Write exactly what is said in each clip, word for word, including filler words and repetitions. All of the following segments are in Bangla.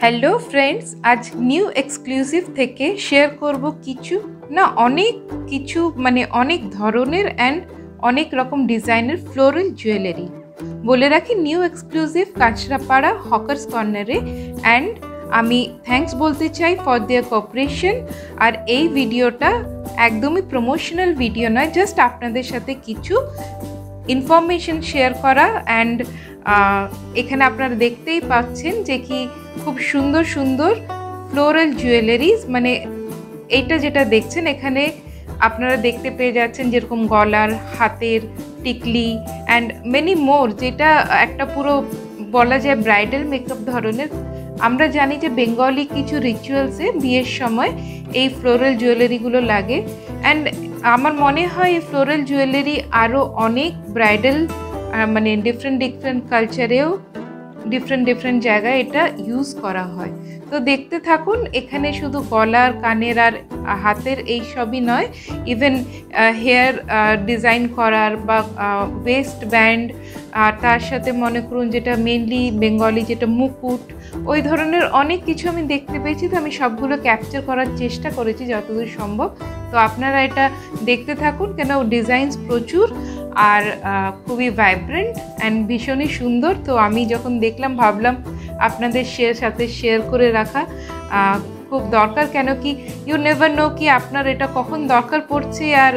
হ্যালো ফ্রেন্ডস, আজ নিউ এক্সক্লুসিভ থেকে শেয়ার করব কিছু না অনেক কিছু মানে অনেক ধরনের অ্যান্ড অনেক রকম ডিজাইনের ফ্লোরাল জুয়েলারি। বলে রাখি নিউ এক্সক্লুসিভ কাঁচরাপাড়া হকার্স কর্নারে, অ্যান্ড আমি থ্যাঙ্কস বলতে চাই ফর দেয়ার কোঅপারেশন। আর এই ভিডিওটা একদমই প্রমোশনাল ভিডিও নয়, জাস্ট আপনাদের সাথে কিছু ইনফরমেশন শেয়ার করা। অ্যান্ড এখানে আপনারা দেখতেই পাচ্ছেন যে কি খুব সুন্দর সুন্দর ফ্লোরাল জুয়েলারিজ, মানে এইটা যেটা দেখছেন এখানে আপনারা দেখতে পেয়ে যাচ্ছেন যেরকম গলার, হাতের, টিকলি অ্যান্ড মেনি মোর, যেটা একটা পুরো বলা যায় ব্রাইডাল মেকআপ ধরনের। আমরা জানি যে বেঙ্গলি কিছু রিচুয়ালসে বিয়ের সময় এই ফ্লোরাল জুয়েলারিগুলো লাগে, অ্যান্ড আমার মনে হয় এই ফ্লোরাল জুয়েলারি আরও অনেক ব্রাইডাল মানে ডিফারেন্ট ডিফারেন্ট কালচারেও ডিফারেন্ট ডিফারেন্ট জায়গায় এটা ইউজ করা হয়। তো দেখতে থাকুন, এখানে শুধু গলার, কানের আর হাতের এই সবই নয়, ইভেন হেয়ার ডিজাইন করার বা ওয়েস্ট ব্যান্ড, আর তার সাথে মনে করুন যেটা মেনলি বেঙ্গলি যেটা মুকুট, ওই ধরনের অনেক কিছু আমি দেখতে পেয়েছি। তো আমি সবগুলো ক্যাপচার করার চেষ্টা করেছি যতদূর সম্ভব। তো আপনারা এটা দেখতে থাকুন, কেন ডিজাইনস প্রচুর আর খুবই ভাইব্রেন্ট অ্যান্ড ভীষণই সুন্দর। তো আমি যখন দেখলাম ভাবলাম আপনাদের শেয়ার সাথে শেয়ার করে রাখা খুব দরকার, কেন কি ইউ নেভার নো কি আপনার এটা কখন দরকার পড়ছে। আর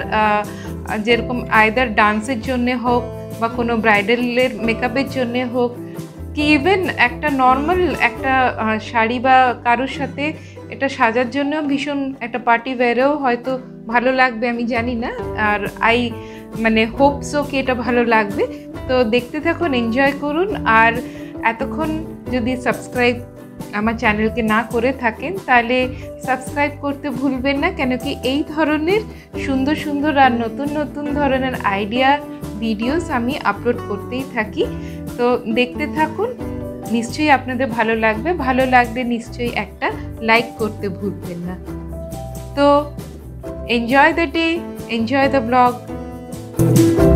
যেরকম আইদার ডান্সের জন্যে হোক বা কোনো ব্রাইডালের মেকআপের জন্যে হোক, কি ইভেন একটা নর্মাল একটা শাড়ি বা কারোর সাথে এটা সাজার জন্যও ভীষণ একটা পার্টি ওয়্যারেও হয়তো ভালো লাগবে, আমি জানি না। আর আই মানে হোপসও কি এটা ভালো লাগবে। তো দেখতে থাকুন, এনজয় করুন। আর এতক্ষণ যদি সাবস্ক্রাইব আমার চ্যানেলকে না করে থাকেন তাহলে সাবস্ক্রাইব করতে ভুলবেন না, কেন কি এই ধরনের সুন্দর সুন্দর আর নতুন নতুন ধরনের আইডিয়া ভিডিওস আমি আপলোড করতেই থাকি। তো দেখতে থাকুন, নিশ্চয়ই আপনাদের ভালো লাগবে। ভালো লাগলে নিশ্চয়ই একটা লাইক করতে ভুলবেন না। তো enjoy the day, enjoy the blog.